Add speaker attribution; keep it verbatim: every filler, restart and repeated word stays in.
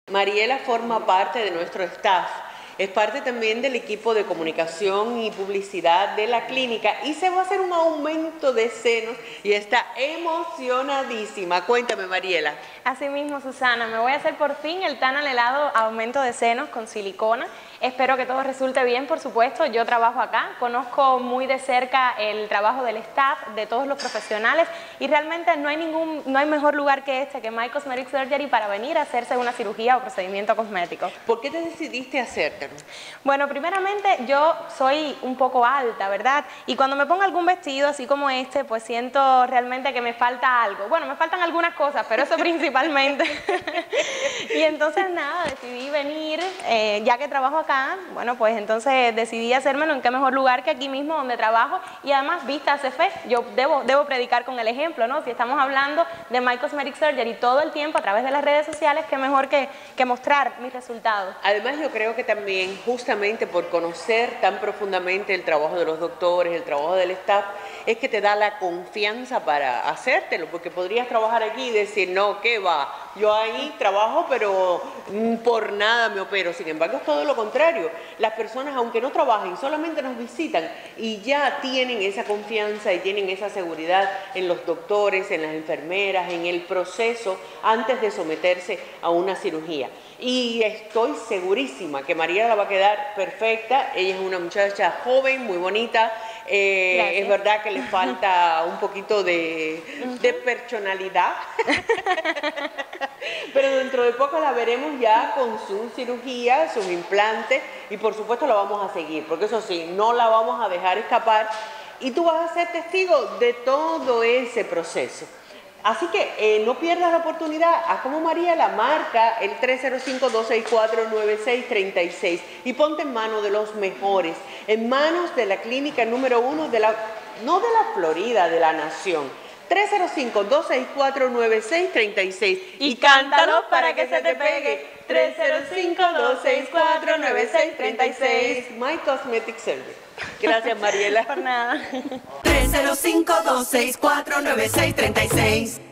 Speaker 1: Mariela forma parte de nuestro staff, es parte también del equipo de comunicación y publicidad de la clínica y se va a hacer un aumento de senos y está emocionadísima. Cuéntame, Mariela.
Speaker 2: Así mismo, Susana, me voy a hacer por fin el tan anhelado aumento de senos con silicona. Espero que todo resulte bien, por supuesto. Yo trabajo acá, conozco muy de cerca el trabajo del staff, de todos los profesionales y realmente no hay ningún, no hay mejor lugar que este, que My Cosmetic Surgery, para venir a hacerse una cirugía o procedimiento cosmético.
Speaker 1: ¿Por qué te decidiste hacértelo?
Speaker 2: Bueno, primeramente yo soy un poco alta, ¿verdad? Y cuando me pongo algún vestido así como este, pues siento realmente que me falta algo. Bueno, me faltan algunas cosas, pero eso principalmente. Y entonces nada, decidí venir, eh, ya que trabajo acá, bueno, pues entonces decidí hacérmelo en qué mejor lugar que aquí mismo donde trabajo y además vista hace fe. Yo debo, debo predicar con el ejemplo, ¿no? Si estamos hablando de My Cosmetic Surgery todo el tiempo a través de las redes sociales, qué mejor que, que mostrar mis resultados.
Speaker 1: Además, yo creo que también, justamente por conocer tan profundamente el trabajo de los doctores, el trabajo del staff, es que te da la confianza para hacértelo, porque podrías trabajar aquí y decir, no, ¿qué va? Yo ahí trabajo, pero por nada me opero. Sin embargo, es todo lo contrario. Las personas, aunque no trabajen, solamente nos visitan y ya tienen esa confianza y tienen esa seguridad en los doctores, en las enfermeras, en el proceso antes de someterse a una cirugía. Y estoy segurísima que Mariela va a quedar perfecta. Ella es una muchacha joven, muy bonita. Eh, es verdad que le falta un poquito de, de personalidad, pero dentro de poco la veremos ya con su cirugía, sus implantes, y por supuesto la vamos a seguir, porque eso sí, no la vamos a dejar escapar y tú vas a ser testigo de todo ese proceso. Así que eh, no pierdas la oportunidad, haz como Mariela, marca el tres cero cinco, dos seis cuatro, nueve seis tres seis y ponte en manos de los mejores, en manos de la clínica número uno, de la, no de la Florida, de la nación. tres cero cinco, dos seis cuatro, nueve seis tres seis y cántalo para que se te pegue. tres cero cinco, dos seis cuatro, nueve seis tres seis. My Cosmetic Surgery. Gracias, Mariela.
Speaker 2: Por nada.
Speaker 3: tres cero cinco, dos seis cuatro, nueve seis tres seis.